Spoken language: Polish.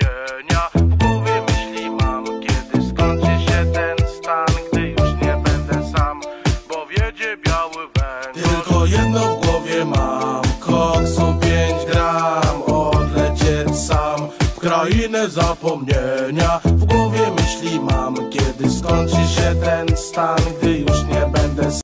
zapomnienia. W głowie myśli mam, kiedy skończy się ten stan, gdy już nie będę sam, bo wiedzie biały węgiel. Tylko jedno w głowie mam, koksu 5 gram, odlecieć sam w krainę zapomnienia. W głowie myśli mam, kiedy skończy się ten stan, gdy już nie będę sam.